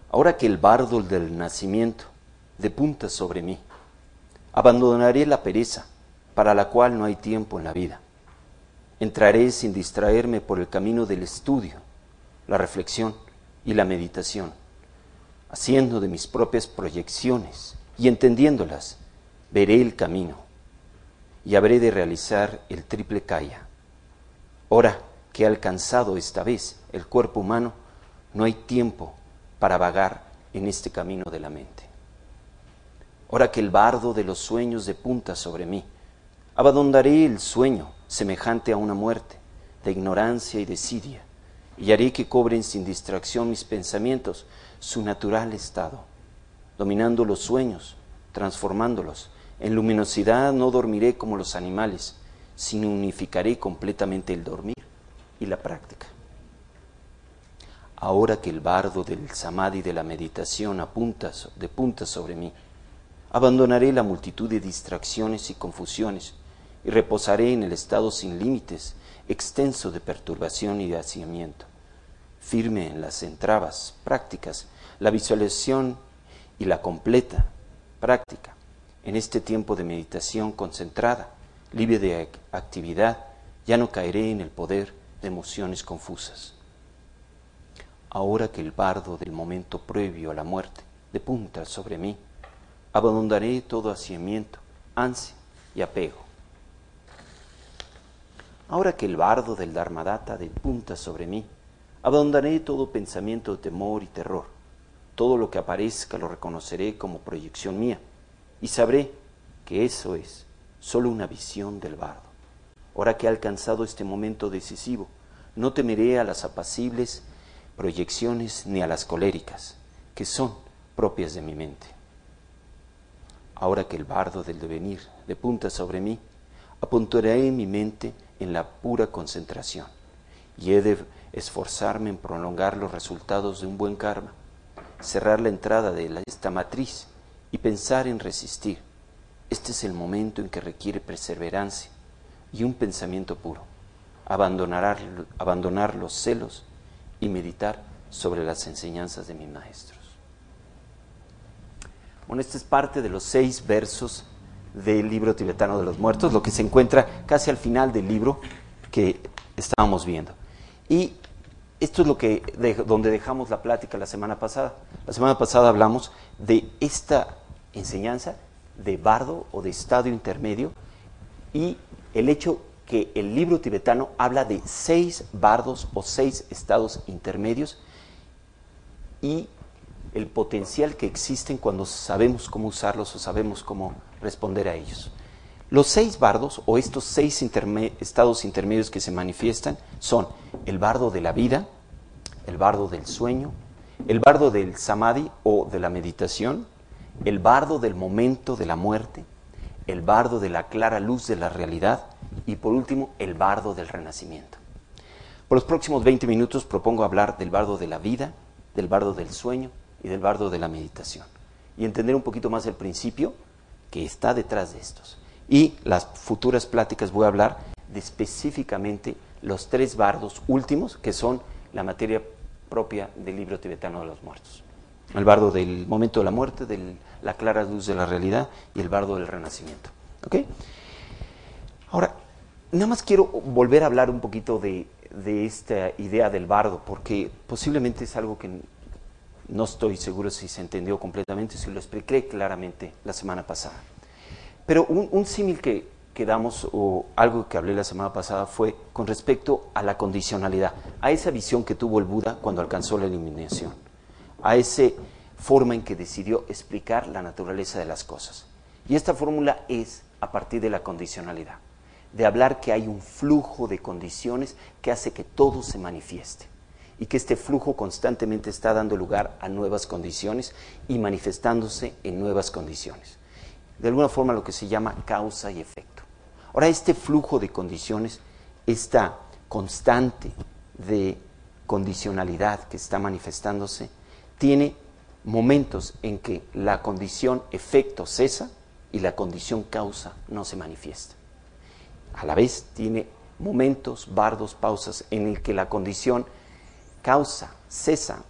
Ahora que el bardo del nacimiento depunta sobre mí, abandonaré la pereza, para la cual no hay tiempo en la vida. Entraré sin distraerme por el camino del estudio, la reflexión y la meditación, haciendo de mis propias proyecciones y entendiéndolas, veré el camino y habré de realizar el triple kaya. Ahora que he alcanzado esta vez el cuerpo humano, no hay tiempo para vagar en este camino de la mente. Ahora que el bardo de los sueños depunta sobre mí, abandonaré el sueño semejante a una muerte, de ignorancia y desidia, y haré que cobren sin distracción mis pensamientos su natural estado. Dominando los sueños, transformándolos en luminosidad, no dormiré como los animales, sino unificaré completamente el dormir y la práctica. Ahora que el bardo del samadhi de la meditación depunta sobre mí, abandonaré la multitud de distracciones y confusiones y reposaré en el estado sin límites, extenso de perturbación y de hacinamiento, firme en las entrabas prácticas, la visualización y la completa práctica. En este tiempo de meditación concentrada, libre de actividad, ya no caeré en el poder de emociones confusas. Ahora que el bardo del momento previo a la muerte depunta sobre mí, abandonaré todo hacinamiento, ansia y apego. Ahora que el bardo del Dharmadatta depunta sobre mí, abandonaré todo pensamiento de temor y terror. Todo lo que aparezca lo reconoceré como proyección mía y sabré que eso es solo una visión del bardo. Ahora que he alcanzado este momento decisivo, no temeré a las apacibles proyecciones ni a las coléricas, que son propias de mi mente. Ahora que el bardo del devenir depunta sobre mí, apuntaré mi mente en la pura concentración y he de esforzarme en prolongar los resultados de un buen karma, cerrar la entrada de esta matriz y pensar en resistir. Este es el momento en que requiere perseverancia y un pensamiento puro, abandonar los celos y meditar sobre las enseñanzas de mis maestros. Bueno, esta es parte de los 6 versos del libro tibetano de los muertos, lo que se encuentra casi al final del libro que estábamos viendo. Y esto es donde dejamos la plática la semana pasada. La semana pasada hablamos de esta enseñanza de bardo o de estado intermedio y el hecho que el libro tibetano habla de 6 bardos o 6 estados intermedios y el potencial que existen cuando sabemos cómo usarlos o sabemos cómo responder a ellos. Los 6 bardos o estos 6 estados intermedios que se manifiestan son el bardo de la vida, el bardo del sueño, el bardo del samadhi o de la meditación, el bardo del momento de la muerte, el bardo de la clara luz de la realidad y por último el bardo del renacimiento. Por los próximos 20 minutos propongo hablar del bardo de la vida, del bardo del sueño y del bardo de la meditación y entender un poquito más el principio que está detrás de estos. Y las futuras pláticas voy a hablar de específicamente los 3 bardos últimos que son la materia propia del libro tibetano de los muertos. El bardo del momento de la muerte, de la clara luz de la realidad y el bardo del renacimiento. ¿Ok? Ahora, nada más quiero volver a hablar un poquito de esta idea del bardo, porque posiblemente es algo que no estoy seguro si se entendió completamente, si lo expliqué claramente la semana pasada. Pero un símil que damos, o algo que hablé la semana pasada, fue con respecto a la condicionalidad, a esa visión que tuvo el Buda cuando alcanzó la iluminación, a esa forma en que decidió explicar la naturaleza de las cosas. Y esta fórmula es a partir de la condicionalidad, de hablar que hay un flujo de condiciones que hace que todo se manifieste y que este flujo constantemente está dando lugar a nuevas condiciones y manifestándose en nuevas condiciones. De alguna forma lo que se llama causa y efecto. Ahora, este flujo de condiciones, esta constante de condicionalidad que está manifestándose, tiene momentos en que la condición efecto cesa y la condición causa no se manifiesta. A la vez tiene momentos, bardos, pausas en el que la condición causa cesa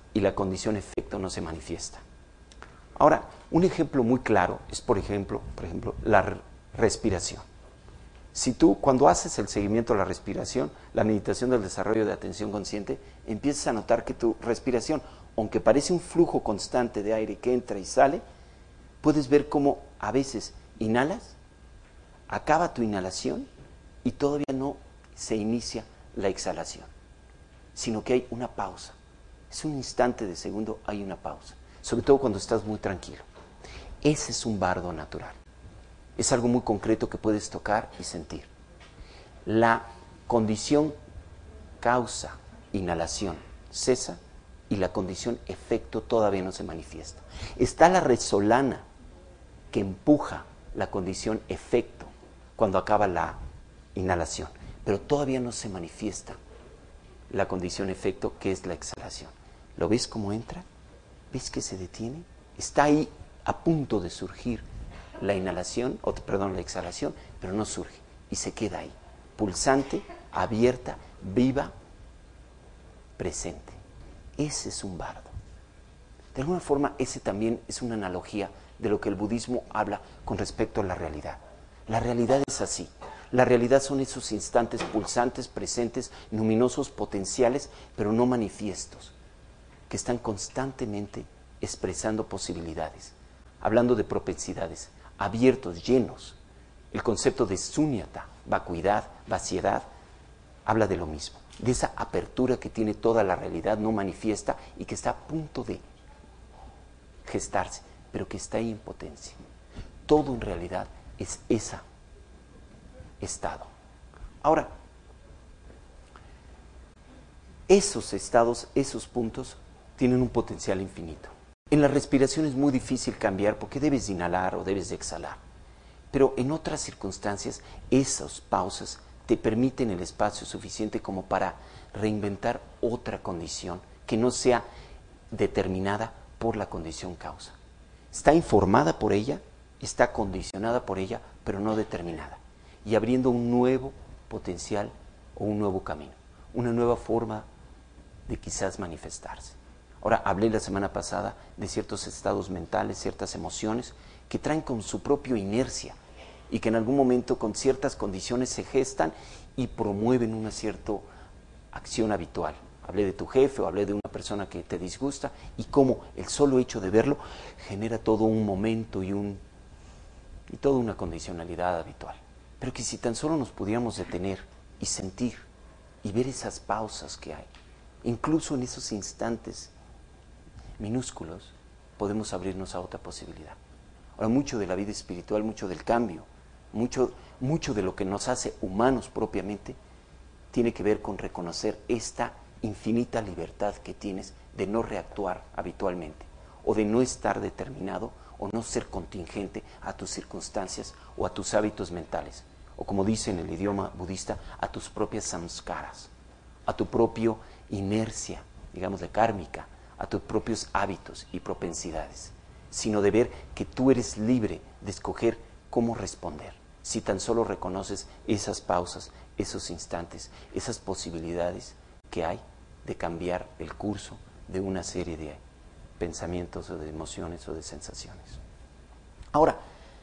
y la condición efecto no se manifiesta. Ahora, un ejemplo muy claro es, por ejemplo la respiración. Si tú, cuando haces el seguimiento de la respiración, la meditación del desarrollo de atención consciente, empiezas a notar que tu respiración, aunque parece un flujo constante de aire que entra y sale, puedes ver cómo a veces inhalas, acaba tu inhalación y todavía no se inicia la exhalación, sino que hay una pausa. Es un instante de segundo, hay una pausa, sobre todo cuando estás muy tranquilo. Ese es un bardo natural. Es algo muy concreto que puedes tocar y sentir. La condición causa, inhalación, cesa y la condición efecto todavía no se manifiesta. Está la resolana que empuja la condición efecto cuando acaba la inhalación, pero todavía no se manifiesta la condición efecto que es la exhalación. ¿Lo ves cómo entra? ¿Ves que se detiene? Está ahí a punto de surgir la inhalación, la exhalación, pero no surge y se queda ahí, pulsante, abierta, viva, presente. Ese es un bardo. De alguna forma, ese también es una analogía de lo que el budismo habla con respecto a la realidad. La realidad es así. La realidad son esos instantes pulsantes, presentes, luminosos, potenciales, pero no manifiestos, que están constantemente expresando posibilidades, hablando de propensidades, abiertos, llenos. El concepto de sunyata, vacuidad, vaciedad, habla de lo mismo, de esa apertura que tiene toda la realidad no manifiesta y que está a punto de gestarse, pero que está ahí en potencia. Todo en realidad es ese estado. Ahora, esos estados, esos puntos, tienen un potencial infinito. En la respiración es muy difícil cambiar porque debes de inhalar o debes de exhalar. Pero en otras circunstancias, esas pausas te permiten el espacio suficiente como para reinventar otra condición que no sea determinada por la condición causa. Está informada por ella, está condicionada por ella, pero no determinada. Y abriendo un nuevo potencial o un nuevo camino, una nueva forma de quizás manifestarse. Ahora, hablé la semana pasada de ciertos estados mentales, ciertas emociones que traen con su propia inercia y que en algún momento con ciertas condiciones se gestan y promueven una cierta acción habitual. Hablé de tu jefe o hablé de una persona que te disgusta y cómo el solo hecho de verlo genera todo un momento y toda una condicionalidad habitual. Pero que si tan solo nos pudiéramos detener y sentir y ver esas pausas que hay, incluso en esos instantes minúsculos, podemos abrirnos a otra posibilidad. Ahora, mucho de la vida espiritual, mucho del cambio, mucho de lo que nos hace humanos propiamente, tiene que ver con reconocer esta infinita libertad que tienes de no reactuar habitualmente, o de no estar determinado, o no ser contingente a tus circunstancias o a tus hábitos mentales, o como dice en el idioma budista, a tus propias samskaras, a tu propia inercia, digamos, de kármica, a tus propios hábitos y propensidades, sino de ver que tú eres libre de escoger cómo responder, si tan solo reconoces esas pausas, esos instantes, esas posibilidades que hay de cambiar el curso de una serie de pensamientos o de emociones o de sensaciones. Ahora,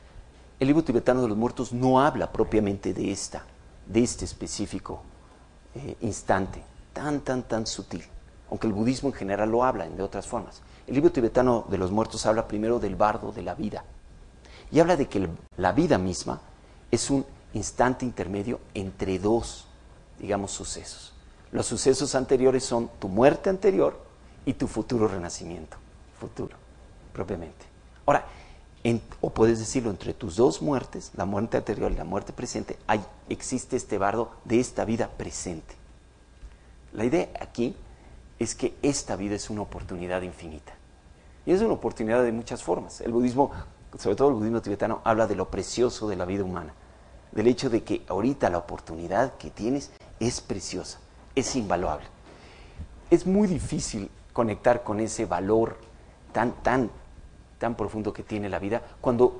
el libro tibetano de los muertos no habla propiamente de este específico instante tan sutil, aunque el budismo en general lo habla de otras formas. El libro tibetano de los muertos habla primero del bardo de la vida y habla de que la vida misma es un instante intermedio entre dos, digamos, sucesos. Los sucesos anteriores son tu muerte anterior y tu futuro renacimiento, futuro, propiamente. Ahora, o puedes decirlo, entre tus dos muertes, la muerte anterior y la muerte presente, existe este bardo de esta vida presente. La idea aquí es que esta vida es una oportunidad infinita. Y es una oportunidad de muchas formas. El budismo, sobre todo el budismo tibetano, habla de lo precioso de la vida humana, del hecho de que ahorita la oportunidad que tienes es preciosa, es invaluable. Es muy difícil conectar con ese valor tan profundo que tiene la vida cuando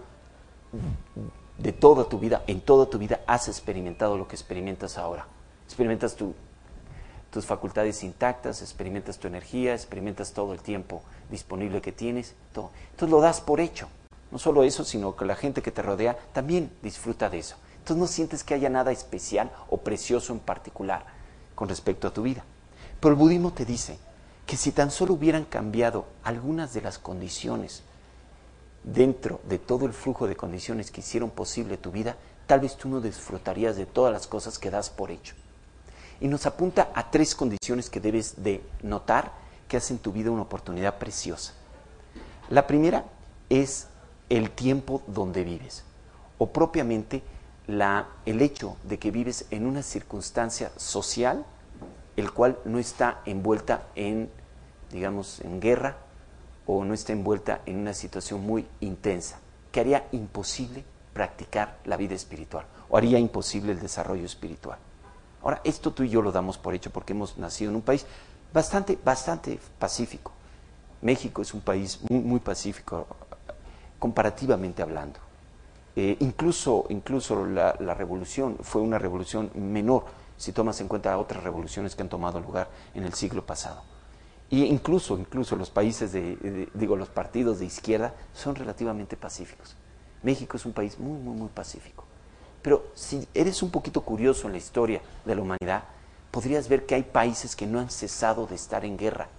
en toda tu vida has experimentado lo que experimentas ahora. Experimentas tus facultades intactas, experimentas tu energía, experimentas todo el tiempo disponible que tienes, todo. Entonces lo das por hecho. No solo eso, sino que la gente que te rodea también disfruta de eso. Entonces no sientes que haya nada especial o precioso en particular con respecto a tu vida. Pero el budismo te dice que si tan solo hubieran cambiado algunas de las condiciones dentro de todo el flujo de condiciones que hicieron posible tu vida, tal vez tú no disfrutarías de todas las cosas que das por hecho. Y nos apunta a 3 condiciones que debes de notar que hacen tu vida una oportunidad preciosa. La primera es el tiempo donde vives, o propiamente el hecho de que vives en una circunstancia social, el cual no está envuelta en, digamos, en guerra, o no está envuelta en una situación muy intensa, que haría imposible practicar la vida espiritual, o haría imposible el desarrollo espiritual. Ahora, esto tú y yo lo damos por hecho porque hemos nacido en un país bastante pacífico. México es un país muy pacífico, comparativamente hablando. Incluso la revolución fue una revolución menor, si tomas en cuenta otras revoluciones que han tomado lugar en el siglo pasado. Y incluso los países los partidos de izquierda son relativamente pacíficos. México es un país muy pacífico. Pero si eres un poquito curioso en la historia de la humanidad, podrías ver que hay países que no han cesado de estar en guerra.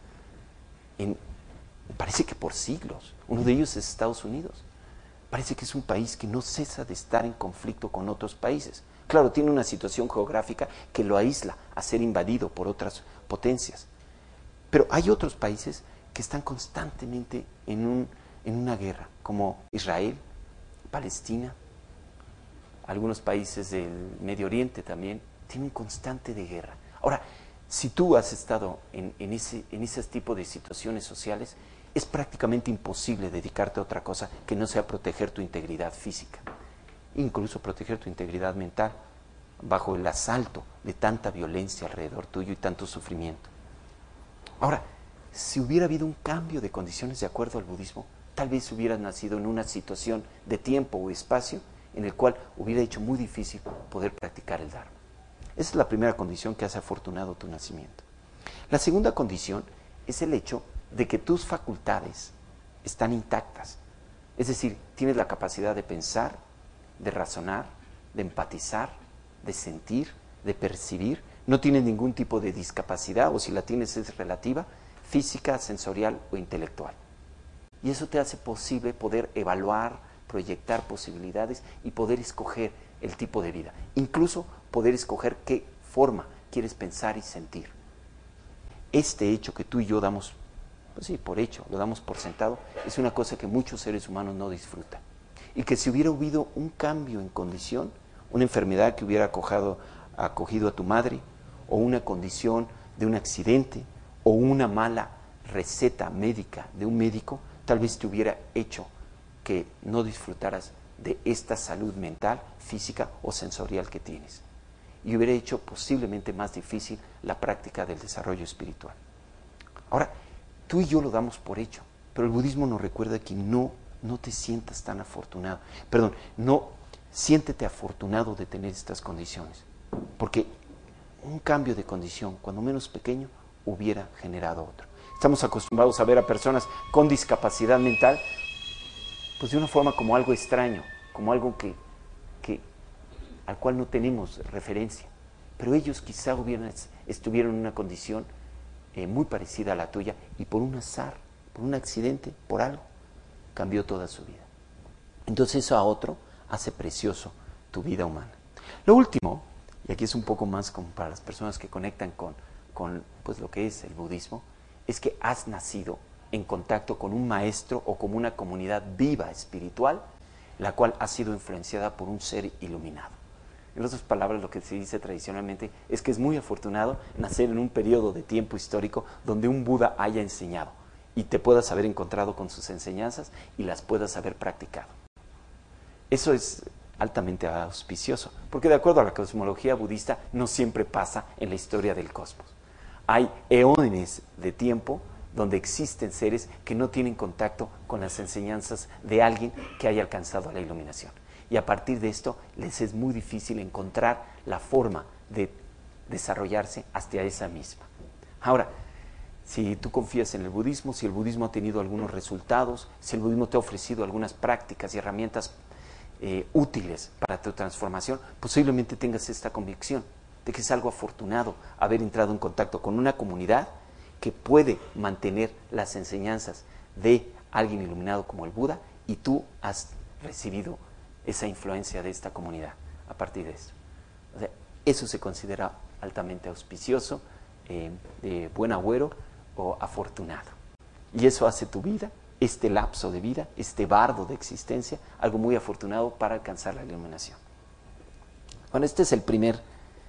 Parece que por siglos. Uno de ellos es Estados Unidos. Parece que es un país que no cesa de estar en conflicto con otros países. Claro, tiene una situación geográfica que lo aísla a ser invadido por otras potencias. Pero hay otros países que están constantemente en una guerra, como Israel, Palestina, algunos países del Medio Oriente también, tienen constante de guerra. Ahora, si tú has estado en ese tipo de situaciones sociales, es prácticamente imposible dedicarte a otra cosa que no sea proteger tu integridad física, incluso proteger tu integridad mental, bajo el asalto de tanta violencia alrededor tuyo y tanto sufrimiento. Ahora, si hubiera habido un cambio de condiciones de acuerdo al budismo, tal vez hubieras nacido en una situación de tiempo o espacio en el cual hubiera hecho muy difícil poder practicar el Dharma. Esa es la primera condición que hace afortunado tu nacimiento. La segunda condición es el hecho de que tus facultades están intactas. Es decir, tienes la capacidad de pensar, de razonar, de empatizar, de sentir, de percibir. No tienes ningún tipo de discapacidad, o si la tienes es relativa, física, sensorial o intelectual. Y eso te hace posible poder evaluar, proyectar posibilidades y poder escoger el tipo de vida. Incluso poder escoger qué forma quieres pensar y sentir. Este hecho que tú y yo damos, pues sí, por hecho, lo damos por sentado, es una cosa que muchos seres humanos no disfrutan. Y que si hubiera habido un cambio en condición, una enfermedad que hubiera acogido a tu madre, o una condición de un accidente, o una mala receta médica de un médico, tal vez te hubiera hecho que no disfrutaras de esta salud mental, física o sensorial que tienes. Y hubiera hecho posiblemente más difícil la práctica del desarrollo espiritual. Ahora, tú y yo lo damos por hecho, pero el budismo nos recuerda que no te sientas tan afortunado. Perdón, no siéntete afortunado de tener estas condiciones, porque un cambio de condición, cuando menos pequeño, hubiera generado otro. Estamos acostumbrados a ver a personas con discapacidad mental pues de una forma como algo extraño, como algo al cual no tenemos referencia. Pero ellos quizá estuvieron en una condición muy parecida a la tuya y por un azar, por un accidente, por algo, cambió toda su vida. Entonces eso a otro hace precioso tu vida humana. Lo último, y aquí es un poco más como para las personas que conectan con pues, lo que es el budismo, es que has nacido en contacto con un maestro o como una comunidad viva espiritual, la cual ha sido influenciada por un ser iluminado. En otras palabras, lo que se dice tradicionalmente es que es muy afortunado nacer en un periodo de tiempo histórico donde un Buda haya enseñado y te puedas haber encontrado con sus enseñanzas y las puedas haber practicado. Eso es altamente auspicioso, porque de acuerdo a la cosmología budista no siempre pasa en la historia del cosmos. Hay eones de tiempo donde existen seres que no tienen contacto con las enseñanzas de alguien que haya alcanzado la iluminación. Y a partir de esto les es muy difícil encontrar la forma de desarrollarse hasta esa misma. Ahora, si tú confías en el budismo, si el budismo ha tenido algunos resultados, si el budismo te ha ofrecido algunas prácticas y herramientas útiles para tu transformación, posiblemente tengas esta convicción de que es algo afortunado haber entrado en contacto con una comunidad que puede mantener las enseñanzas de alguien iluminado como el Buda, y tú has recibido esa influencia de esta comunidad a partir de eso. O sea, eso se considera altamente auspicioso, de buen agüero o afortunado. Y eso hace tu vida, este lapso de vida, este bardo de existencia, algo muy afortunado para alcanzar la iluminación. Bueno, este es el primer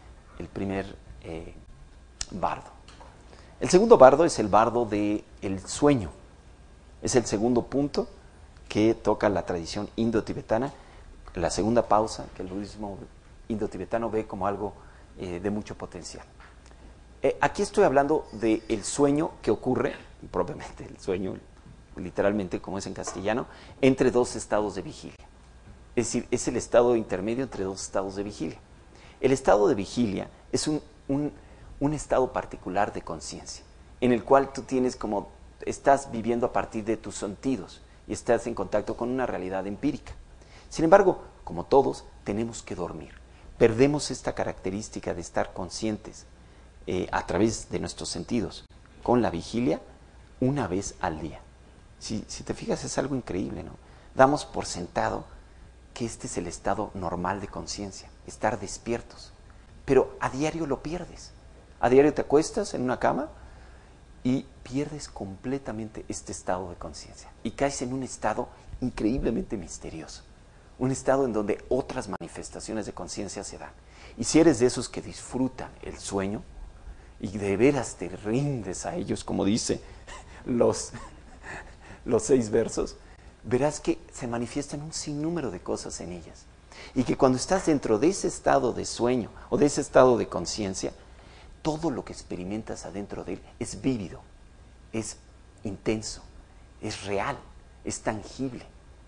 bardo. El segundo bardo es el bardo del sueño. Es el segundo punto que toca la tradición indo-tibetana, la segunda pausa que el budismo indo-tibetano ve como algo de mucho potencial. Aquí estoy hablando del sueño que ocurre, propiamente el sueño, literalmente como es en castellano, entre dos estados de vigilia. Es decir, es el estado intermedio entre dos estados de vigilia. El estado de vigilia es un estado particular de conciencia, en el cual tú tienes como, estás viviendo a partir de tus sentidos y estás en contacto con una realidad empírica. Sin embargo, como todos, tenemos que dormir. Perdemos esta característica de estar conscientes a través de nuestros sentidos con la vigilia una vez al día. Si te fijas, es algo increíble, ¿no? Damos por sentado que este es el estado normal de conciencia, estar despiertos, pero a diario lo pierdes. A diario te acuestas en una cama y pierdes completamente este estado de conciencia y caes en un estado increíblemente misterioso, un estado en donde otras manifestaciones de conciencia se dan. Y si eres de esos que disfrutan el sueño y de veras te rindes a ellos, como dice los 6 versos, verás que se manifiestan un sinnúmero de cosas en ellas. Y que cuando estás dentro de ese estado de sueño o de ese estado de conciencia, todo lo que experimentas adentro de él es vívido, es intenso, es real, es tangible.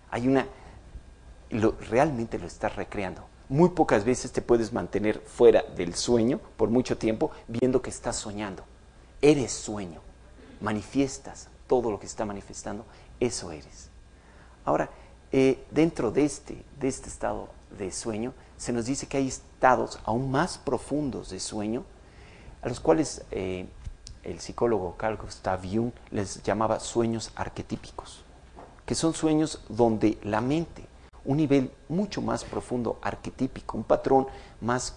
Realmente lo estás recreando. Muy pocas veces te puedes mantener fuera del sueño por mucho tiempo viendo que estás soñando. Eres sueño, manifiestas todo lo que está manifestando, eso eres. Ahora, dentro de este estado de sueño, se nos dice que hay estados aún más profundos de sueño, a los cuales el psicólogo Carl Gustav Jung les llamaba sueños arquetípicos, que son sueños donde la mente, un nivel mucho más profundo, arquetípico, un patrón más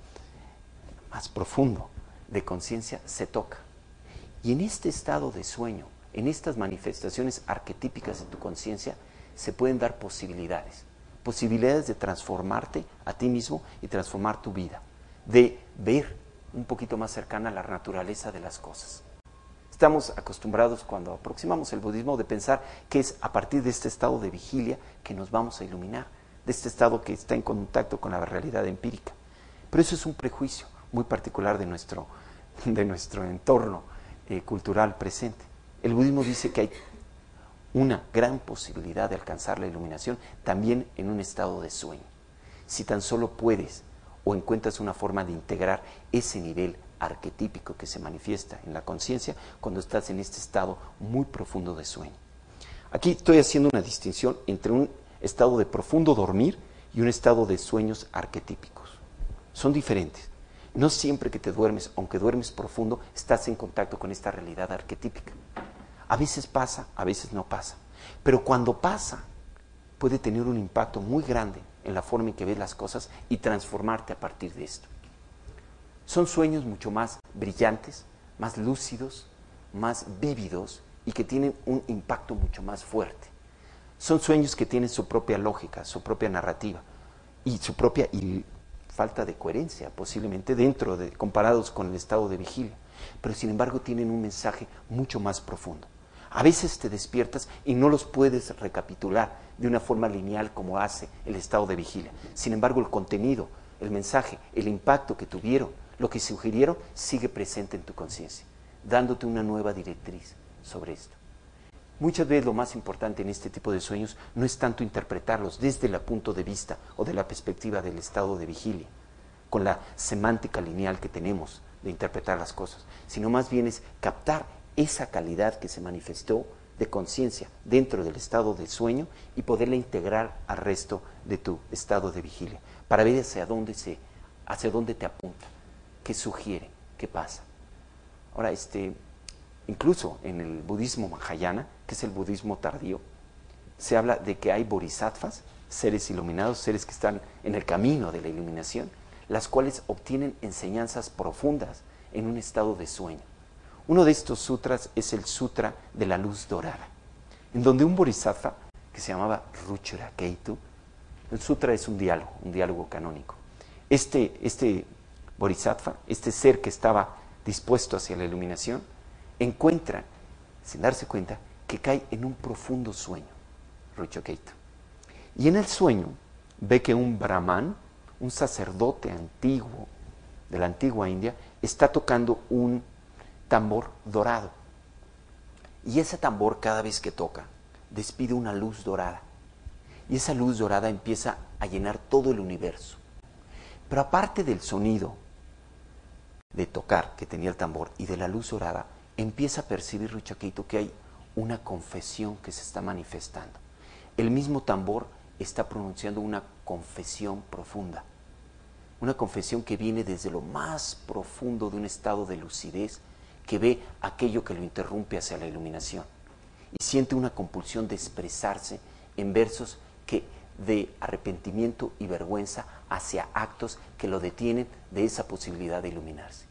profundo de conciencia se toca. Y en este estado de sueño, en estas manifestaciones arquetípicas de tu conciencia, se pueden dar posibilidades de transformarte a ti mismo y transformar tu vida, de ver un poquito más cercana a la naturaleza de las cosas. Estamos acostumbrados, cuando aproximamos el budismo, de pensar que es a partir de este estado de vigilia que nos vamos a iluminar, de este estado que está en contacto con la realidad empírica. Pero eso es un prejuicio muy particular de nuestro entorno cultural presente. El budismo dice que hay una gran posibilidad de alcanzar la iluminación también en un estado de sueño, si tan solo puedes o encuentras una forma de integrar ese nivel arquetípico que se manifiesta en la conciencia cuando estás en este estado muy profundo de sueño. Aquí estoy haciendo una distinción entre un estado de profundo dormir y un estado de sueños arquetípicos. Son diferentes. No siempre que te duermes, aunque duermes profundo, estás en contacto con esta realidad arquetípica. A veces pasa, a veces no pasa. Pero cuando pasa, puede tener un impacto muy grande en la forma en que ves las cosas y transformarte a partir de esto. Son sueños mucho más brillantes, más lúcidos, más vívidos y que tienen un impacto mucho más fuerte. Son sueños que tienen su propia lógica, su propia narrativa y su propia falta de coherencia posiblemente comparados con el estado de vigilia, pero sin embargo tienen un mensaje mucho más profundo. A veces te despiertas y no los puedes recapitular de una forma lineal como hace el estado de vigilia. Sin embargo, el contenido, el mensaje, el impacto que tuvieron, lo que sugirieron, sigue presente en tu conciencia, dándote una nueva directriz sobre esto. Muchas veces lo más importante en este tipo de sueños no es tanto interpretarlos desde el punto de vista o de la perspectiva del estado de vigilia, con la semántica lineal que tenemos de interpretar las cosas, sino más bien es captar esa calidad que se manifestó de conciencia dentro del estado de sueño y poderla integrar al resto de tu estado de vigilia, para ver hacia dónde te apunta, qué sugiere, qué pasa. Ahora, incluso en el budismo Mahayana, que es el budismo tardío, se habla de que hay bodhisattvas, seres iluminados, seres que están en el camino de la iluminación, las cuales obtienen enseñanzas profundas en un estado de sueño. Uno de estos sutras es el Sutra de la Luz Dorada, en donde un bodhisattva, que se llamaba Ruchira-Keitu, el sutra es un diálogo canónico. Este bodhisattva, este ser que estaba dispuesto hacia la iluminación, encuentra, sin darse cuenta, que cae en un profundo sueño, Ruchira-Keitu. Y en el sueño ve que un brahman, un sacerdote antiguo de la antigua India, está tocando un tambor dorado. Y ese tambor, cada vez que toca, despide una luz dorada. Y esa luz dorada empieza a llenar todo el universo. Pero aparte del sonido de tocar que tenía el tambor y de la luz dorada, empieza a percibir Ruchira-Keitu que hay una confesión que se está manifestando. El mismo tambor está pronunciando una confesión profunda. Una confesión que viene desde lo más profundo de un estado de lucidez, que ve aquello que lo interrumpe hacia la iluminación. Y siente una compulsión de expresarse en versos de arrepentimiento y vergüenza hacia actos que lo detienen de esa posibilidad de iluminarse.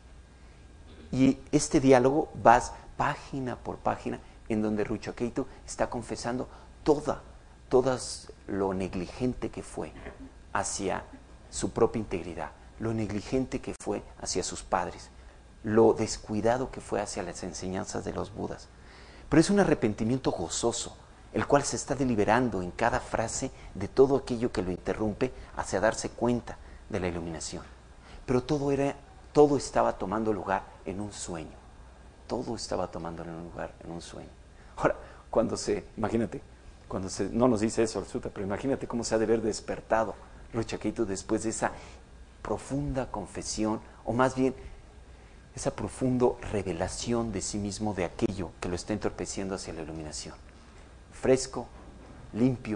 Y este diálogo va página por página, en donde Ruchira-Keitu está confesando todo lo negligente que fue hacia su propia integridad, lo negligente que fue hacia sus padres, lo descuidado que fue hacia las enseñanzas de los Budas. Pero es un arrepentimiento gozoso, el cual se está deliberando en cada frase de todo aquello que lo interrumpe hacia darse cuenta de la iluminación. Pero todo estaba tomando lugar en un sueño. Todo estaba tomando lugar en un sueño. Ahora, imagínate, no nos dice eso el sutra, pero imagínate cómo se ha de haber despertado Ruchira-Keitu después de esa profunda confesión, o más bien esa profunda revelación de sí mismo, de aquello que lo está entorpeciendo hacia la iluminación. Fresco, limpio,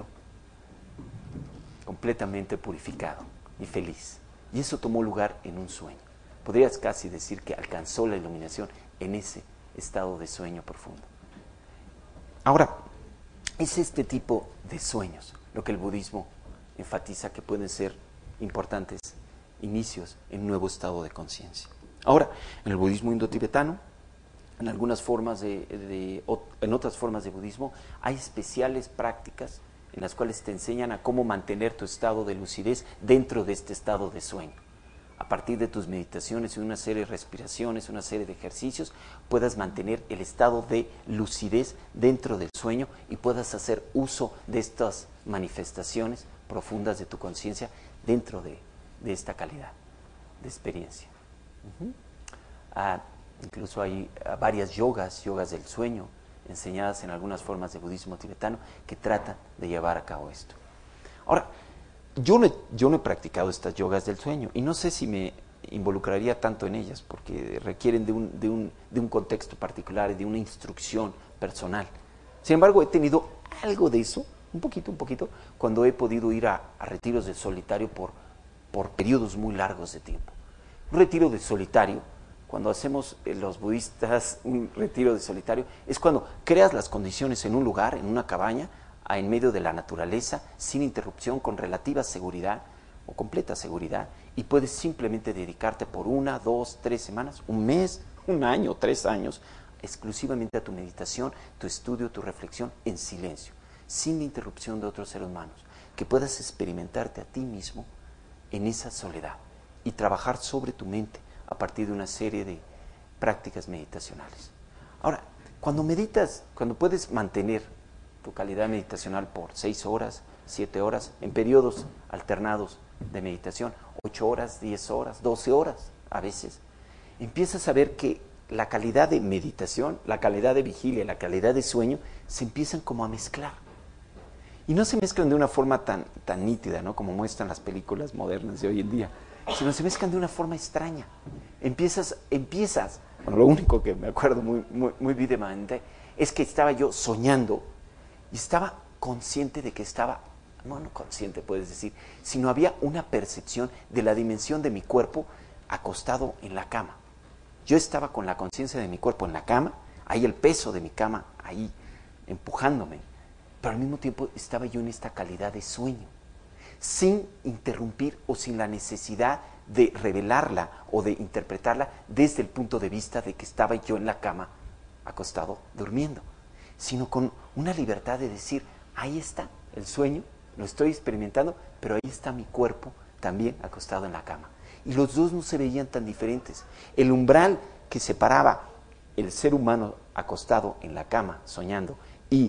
completamente purificado y feliz. Y eso tomó lugar en un sueño. Podrías casi decir que alcanzó la iluminación en ese estado de sueño profundo. Ahora, es este tipo de sueños lo que el budismo enfatiza que pueden ser importantes inicios en un nuevo estado de conciencia. Ahora, en el budismo indo-tibetano, en otras formas de budismo, hay especiales prácticas en las cuales te enseñan a cómo mantener tu estado de lucidez dentro de este estado de sueño. A partir de tus meditaciones y una serie de respiraciones, una serie de ejercicios, puedas mantener el estado de lucidez dentro del sueño y puedas hacer uso de estas manifestaciones profundas de tu conciencia dentro de esta calidad de experiencia. Incluso hay varias yogas del sueño, enseñadas en algunas formas de budismo tibetano, que tratan de llevar a cabo esto. Ahora, yo no he practicado estas yogas del sueño y no sé si me involucraría tanto en ellas, porque requieren de un contexto particular y de una instrucción personal. Sin embargo, he tenido algo de eso, un poquito, cuando he podido ir a retiros de solitario por periodos muy largos de tiempo. Un retiro de solitario, cuando hacemos los budistas un retiro de solitario, es cuando creas las condiciones en un lugar, en una cabaña, en medio de la naturaleza, sin interrupción, con relativa seguridad o completa seguridad, y puedes simplemente dedicarte por 1, 2, 3 semanas, un mes, un año, 3 años, exclusivamente a tu meditación, tu estudio, tu reflexión en silencio, sin la interrupción de otros seres humanos, que puedas experimentarte a ti mismo en esa soledad y trabajar sobre tu mente a partir de una serie de prácticas meditacionales. Ahora, cuando meditas, cuando puedes mantener tu calidad meditacional por 6 horas, 7 horas, en periodos alternados de meditación, 8 horas, 10 horas, 12 horas a veces, empiezas a ver que la calidad de meditación, la calidad de vigilia, la calidad de sueño, se empiezan como a mezclar. Y no se mezclan de una forma tan nítida, ¿no?, como muestran las películas modernas de hoy en día, sino se mezclan de una forma extraña. Empiezas, bueno, lo único que me acuerdo muy vívidamente es que estaba yo soñando y estaba consciente de que estaba, no consciente puedes decir, sino había una percepción de la dimensión de mi cuerpo acostado en la cama. Yo estaba con la conciencia de mi cuerpo en la cama, ahí el peso de mi cama, ahí empujándome, pero al mismo tiempo estaba yo en esta calidad de sueño, sin interrumpir o sin la necesidad de revelarla o de interpretarla desde el punto de vista de que estaba yo en la cama acostado durmiendo, sino con una libertad de decir, ahí está el sueño, lo estoy experimentando, pero ahí está mi cuerpo también acostado en la cama. Y los dos no se veían tan diferentes. El umbral que separaba el ser humano acostado en la cama soñando y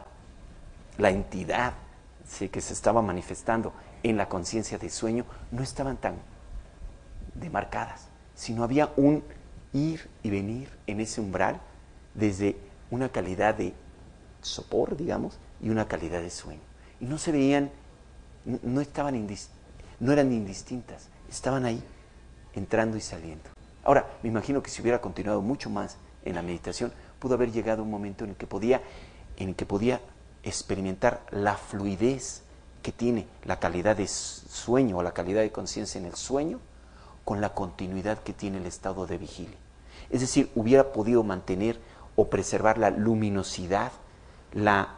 la entidad, ¿sí?, que se estaba manifestando en la conciencia de sueño no estaban tan demarcadas, sino había un ir y venir en ese umbral desde una calidad de sopor, digamos, y una calidad de sueño. Y no se veían, no eran indistintas, estaban ahí, entrando y saliendo. Ahora, me imagino que si hubiera continuado mucho más en la meditación, pudo haber llegado un momento en el que podía experimentar la fluidez que tiene la calidad de sueño o la calidad de conciencia en el sueño con la continuidad que tiene el estado de vigilia. Es decir, hubiera podido mantener o preservar la luminosidad, la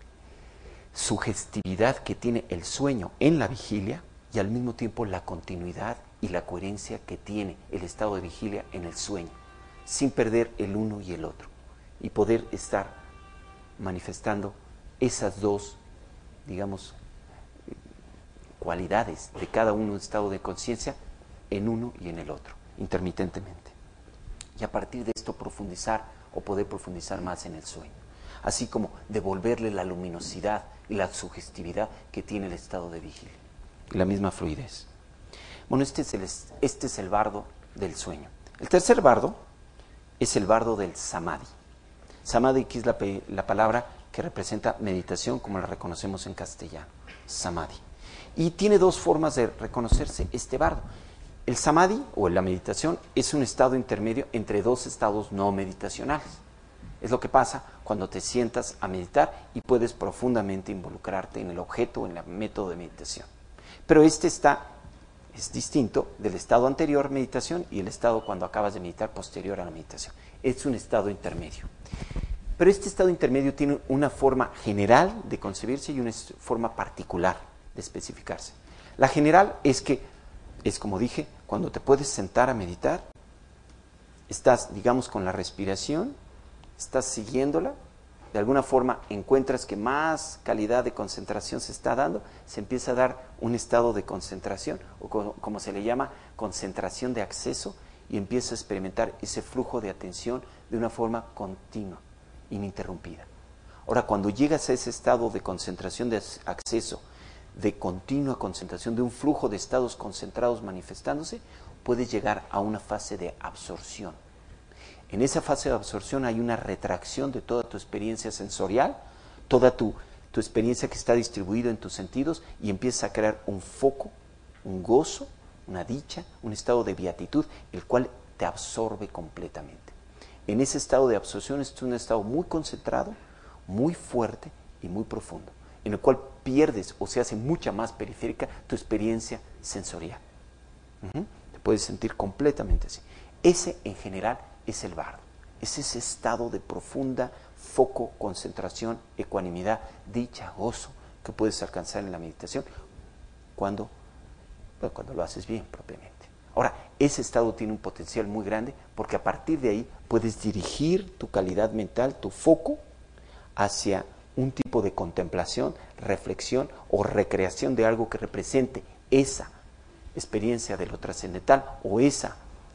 sugestividad que tiene el sueño en la vigilia y al mismo tiempo la continuidad y la coherencia que tiene el estado de vigilia en el sueño, sin perder el uno y el otro, y poder estar manifestando esas dos, digamos, cualidades de cada uno de estado de conciencia en uno y en el otro, intermitentemente. Y a partir de esto profundizar o poder profundizar más en el sueño, así como devolverle la luminosidad y la sugestividad que tiene el estado de vigilia, y la misma fluidez. Bueno, este es el bardo del sueño. El tercer bardo es el bardo del samadhi. Samadhi, que es la palabra que representa meditación como la reconocemos en castellano, samadhi. Y tiene dos formas de reconocerse este bardo. El samadhi, o la meditación, es un estado intermedio entre dos estados no meditacionales. Es lo que pasa cuando te sientas a meditar y puedes profundamente involucrarte en el objeto, en el método de meditación. Pero es distinto del estado anterior meditación y el estado cuando acabas de meditar posterior a la meditación. Es un estado intermedio. Pero este estado intermedio tiene una forma general de concebirse y una forma particular de especificarse. La general es que, es como dije, cuando te puedes sentar a meditar, estás, digamos, con la respiración, estás siguiéndola, de alguna forma encuentras que más calidad de concentración se está dando, se empieza a dar un estado de concentración, o como se le llama, concentración de acceso, y empiezas a experimentar ese flujo de atención de una forma continua, ininterrumpida. Ahora, cuando llegas a ese estado de concentración de acceso, de continua concentración, de un flujo de estados concentrados manifestándose, puedes llegar a una fase de absorción. En esa fase de absorción hay una retracción de toda tu experiencia sensorial, toda tu experiencia que está distribuida en tus sentidos, y empiezas a crear un foco, un gozo, una dicha, un estado de beatitud, el cual te absorbe completamente. En ese estado de absorción es un estado muy concentrado, muy fuerte y muy profundo, en el cual pierdes o se hace mucha más periférica tu experiencia sensorial. Te puedes sentir completamente así. Ese en general es el bardo. Es ese estado de profunda foco, concentración, ecuanimidad, dicha, gozo que puedes alcanzar en la meditación cuando lo haces bien propiamente. Ahora, ese estado tiene un potencial muy grande porque a partir de ahí puedes dirigir tu calidad mental, tu foco, hacia un tipo de contemplación, reflexión o recreación de algo que represente esa experiencia de lo trascendental o esa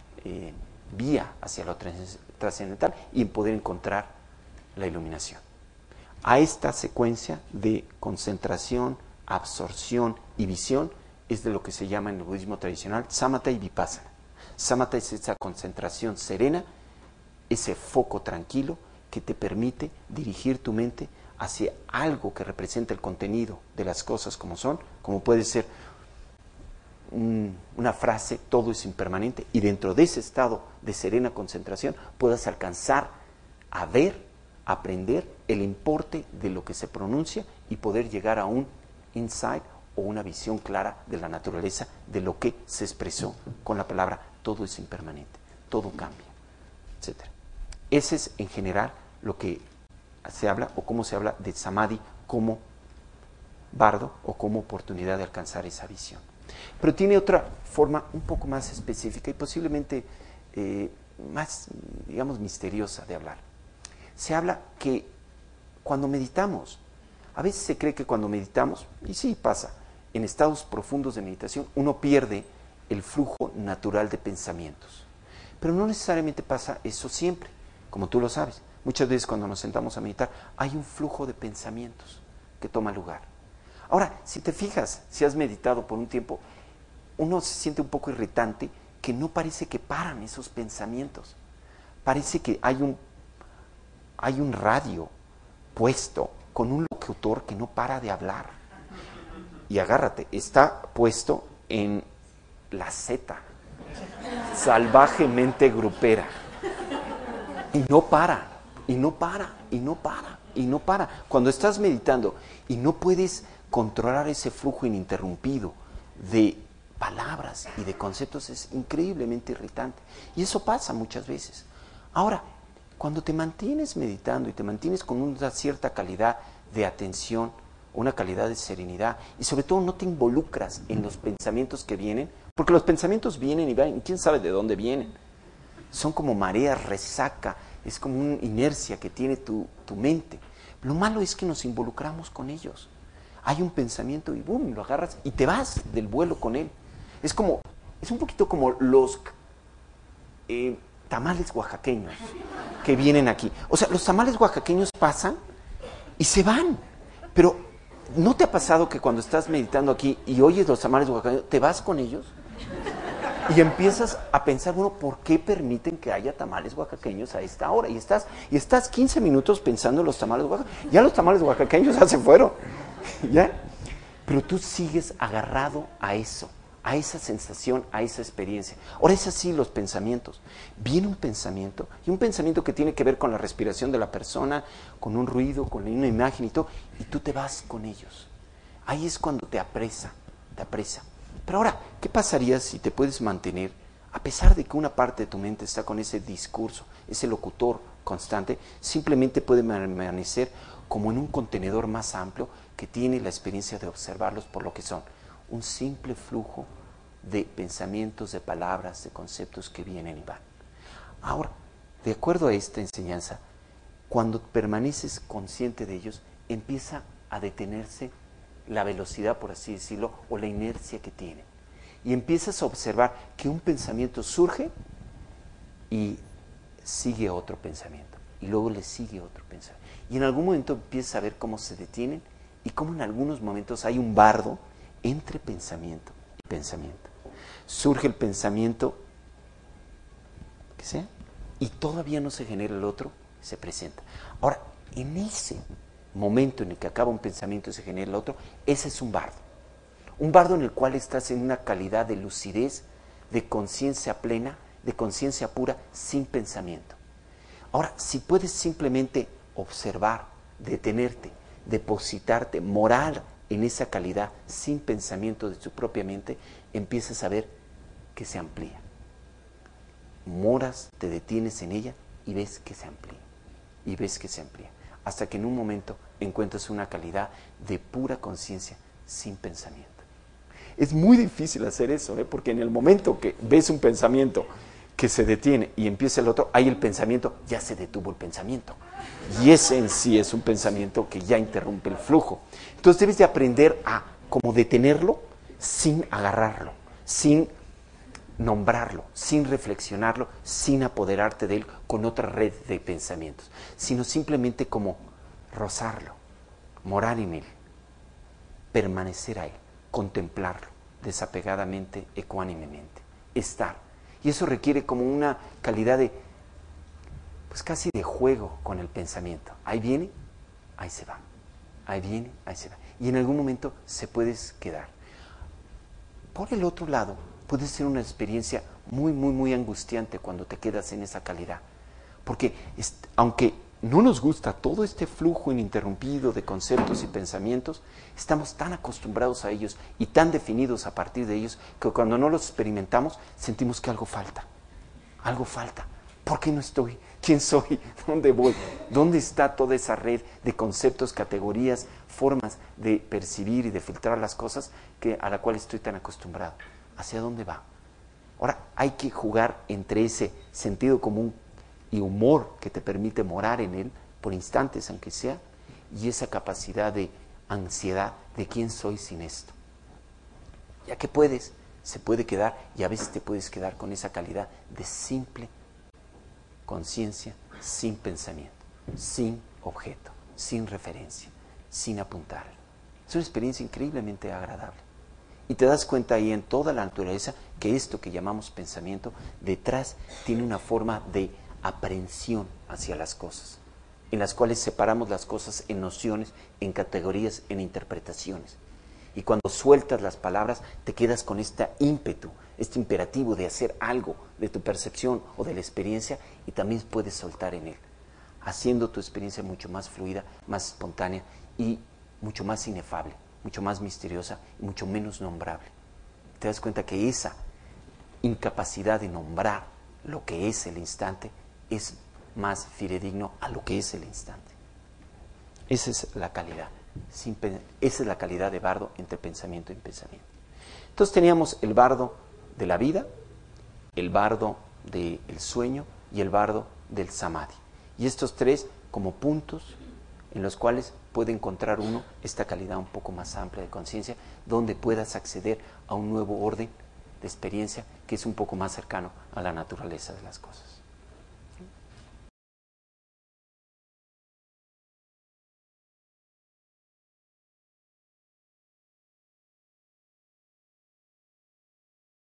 vía hacia lo trascendental y poder encontrar la iluminación. A esta secuencia de concentración, absorción y visión es de lo que se llama en el budismo tradicional samatha y vipassana. Samatha es esa concentración serena, ese foco tranquilo que te permite dirigir tu mente hacia algo que representa el contenido de las cosas como son, como puede ser una frase, todo es impermanente, y dentro de ese estado de serena concentración puedas alcanzar a ver, aprender el importe de lo que se pronuncia y poder llegar a un insight o una visión clara de la naturaleza de lo que se expresó con la palabra todo es impermanente, todo cambia, etc. Ese es en general lo que se habla o cómo se habla de samadhi como bardo o como oportunidad de alcanzar esa visión. Pero tiene otra forma un poco más específica y posiblemente más, digamos, misteriosa de hablar. Se habla que cuando meditamos, a veces se cree que cuando meditamos, y sí pasa, en estados profundos de meditación uno pierde el flujo natural de pensamientos. Pero no necesariamente pasa eso siempre, como tú lo sabes. Muchas veces cuando nos sentamos a meditar hay un flujo de pensamientos que toma lugar. Ahora, si te fijas, si has meditado por un tiempo, uno se siente un poco irritante que no parece que paran esos pensamientos. Parece que hay un radio puesto con un locutor que no para de hablar. Y agárrate, está puesto en la Z, salvajemente grupera. Y no para, y no para, y no para, y no para. Cuando estás meditando y no puedes controlar ese flujo ininterrumpido de palabras y de conceptos, es increíblemente irritante. Y eso pasa muchas veces. Ahora, cuando te mantienes meditando y te mantienes con una cierta calidad de atención, una calidad de serenidad, y sobre todo no te involucras en los pensamientos que vienen, porque los pensamientos vienen y van, y quién sabe de dónde vienen. Son como mareas, resaca, es como una inercia que tiene tu mente. Lo malo es que nos involucramos con ellos. Hay un pensamiento y boom, lo agarras y te vas del vuelo con él. Es un poquito como los tamales oaxaqueños que vienen aquí. O sea, los tamales oaxaqueños pasan y se van. Pero ¿no te ha pasado que cuando estás meditando aquí y oyes los tamales oaxaqueños, te vas con ellos? Y empiezas a pensar, bueno, ¿por qué permiten que haya tamales oaxaqueños a esta hora? Y estás 15 minutos pensando en los tamales oaxaqueños. Ya los tamales oaxaqueños ya se fueron. ¿Ya? Pero tú sigues agarrado a eso, a esa sensación, a esa experiencia. Ahora es así los pensamientos. Viene un pensamiento, y un pensamiento que tiene que ver con la respiración de la persona, con un ruido, con una imagen y todo, y tú te vas con ellos. Ahí es cuando te apresa, te apresa. Pero ahora, ¿qué pasaría si te puedes mantener, a pesar de que una parte de tu mente está con ese discurso, ese locutor constante, simplemente puede permanecer como en un contenedor más amplio que tiene la experiencia de observarlos por lo que son? Un simple flujo de pensamientos, de palabras, de conceptos que vienen y van. Ahora, de acuerdo a esta enseñanza, cuando permaneces consciente de ellos, empieza a detenerse la velocidad, por así decirlo, o la inercia que tienen. Y empiezas a observar que un pensamiento surge y sigue otro pensamiento. Y luego le sigue otro pensamiento. Y en algún momento empiezas a ver cómo se detienen y cómo en algunos momentos hay un bardo entre pensamiento y pensamiento. Surge el pensamiento que sea y todavía no se genera el otro, se presenta. Ahora, en ese momento en el que acaba un pensamiento y se genera el otro, ese es un bardo en el cual estás en una calidad de lucidez, de conciencia plena, de conciencia pura, sin pensamiento. Ahora, si puedes simplemente observar, detenerte, depositarte, morar en esa calidad sin pensamiento de tu propia mente, empiezas a ver que se amplía. Moras, te detienes en ella y ves que se amplía. Y ves que se amplía. Hasta que en un momento encuentras una calidad de pura conciencia sin pensamiento. Es muy difícil hacer eso, porque en el momento que ves un pensamiento que se detiene y empieza el otro, ahí el pensamiento, ya se detuvo el pensamiento. Y ese en sí es un pensamiento que ya interrumpe el flujo. Entonces debes de aprender a como detenerlo sin agarrarlo, sin nombrarlo, sin reflexionarlo, sin apoderarte de él con otra red de pensamientos, sino simplemente como rozarlo, morar en él, permanecer a él, contemplarlo desapegadamente, ecuánimemente, estar. Y eso requiere como una calidad de, pues casi de juego con el pensamiento. Ahí viene, ahí se va. Ahí viene, ahí se va. Y en algún momento se puedes quedar. Por el otro lado, puede ser una experiencia muy angustiante cuando te quedas en esa calidad. Porque aunque no nos gusta todo este flujo ininterrumpido de conceptos y pensamientos, estamos tan acostumbrados a ellos y tan definidos a partir de ellos que cuando no los experimentamos sentimos que algo falta. Algo falta. ¿Por qué no estoy? ¿Quién soy? ¿Dónde voy? ¿Dónde está toda esa red de conceptos, categorías, formas de percibir y de filtrar las cosas a la cual estoy tan acostumbrado? ¿Hacia dónde va? Ahora, hay que jugar entre ese sentido común y humor que te permite morar en él, por instantes aunque sea, y esa capacidad de ansiedad de quién soy sin esto. Ya que puedes, se puede quedar, y a veces te puedes quedar con esa calidad de simple conciencia, sin pensamiento, sin objeto, sin referencia, sin apuntar. Es una experiencia increíblemente agradable. Y te das cuenta ahí en toda la naturaleza que esto que llamamos pensamiento, detrás tiene una forma de aprehensión hacia las cosas, en las cuales separamos las cosas en nociones, en categorías, en interpretaciones. Y cuando sueltas las palabras, te quedas con este ímpetu, este imperativo de hacer algo de tu percepción o de la experiencia, y también puedes soltar en él, haciendo tu experiencia mucho más fluida, más espontánea y mucho más inefable, mucho más misteriosa y mucho menos nombrable. Te das cuenta que esa incapacidad de nombrar lo que es el instante es más fidedigno a lo que es el instante. Esa es la calidad. Esa es la calidad de bardo entre pensamiento y pensamiento. Entonces teníamos el bardo de la vida, el bardo del sueño y el bardo del samadhi. Y estos tres como puntos en los cuales puede encontrar uno esta calidad un poco más amplia de conciencia, donde puedas acceder a un nuevo orden de experiencia que es un poco más cercano a la naturaleza de las cosas.